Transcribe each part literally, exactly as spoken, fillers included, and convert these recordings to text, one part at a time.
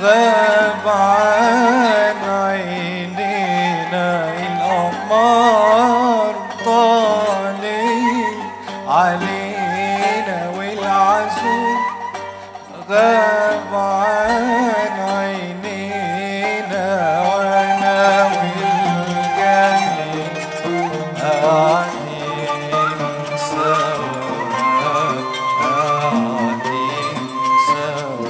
غاب عن عينينا القمر طالع علينا والعزوم غاب عن عينينا وانا والجنين قاعدين سوا قاعدين سوا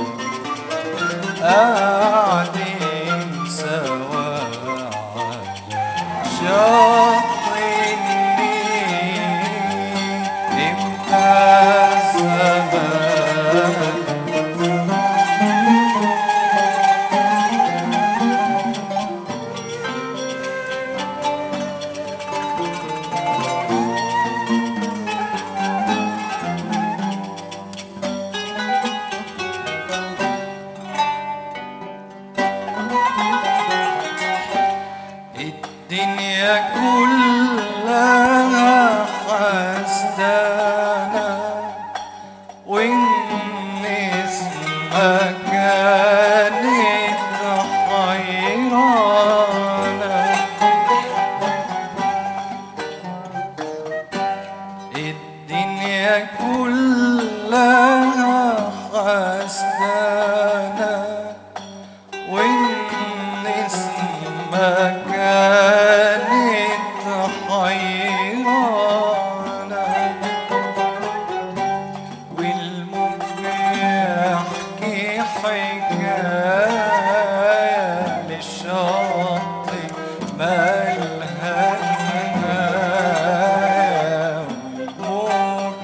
قاعدين سوا على شط النيل امتى الزمان الدنيا كلها حسدانا والنسمة كانت حيرانا الدنيا كلها حسدانا والنسمة كانت حيرانا والموج يحكي حكاية للشاطئ مالها نهاية والموج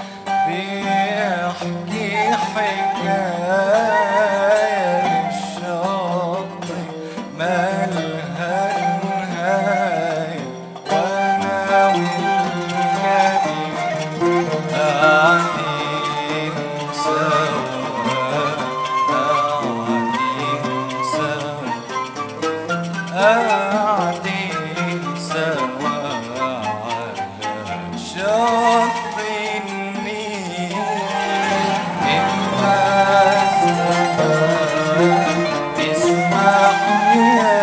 بيحكي حكاية للشاطئ مالها نهاية وانا والجنين قاعدين سوا قاعدين سوا قاعدين سوا على شط النيل امتى الزمان تسمح يا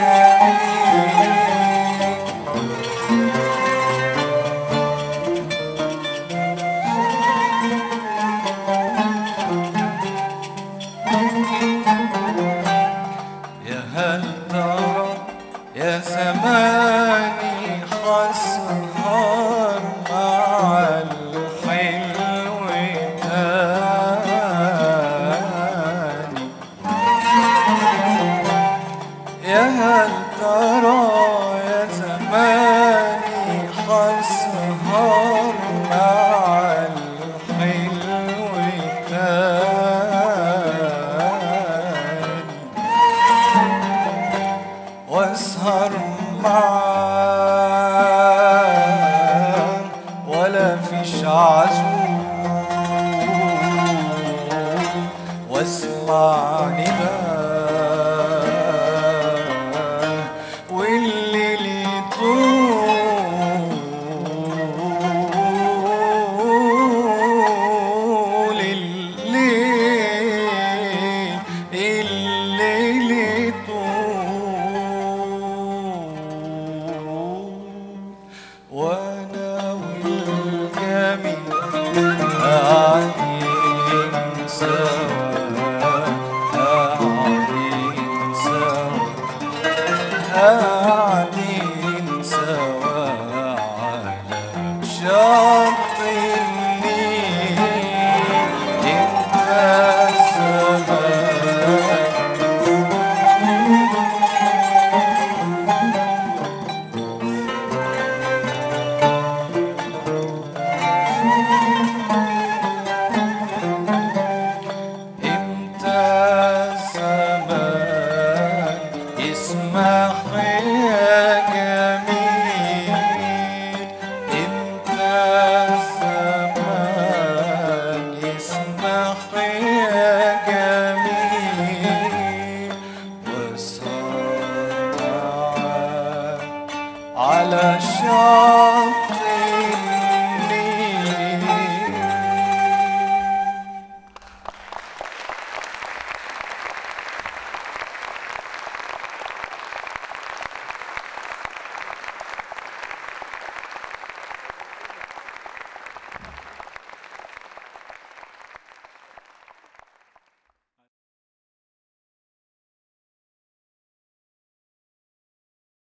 يا هل ترى يا زماني حسهر مع الحلو تاني يا هل ترى يا زماني حسهر مع الحلو تاني واسهر معاه ولا فيش عزوم واسمع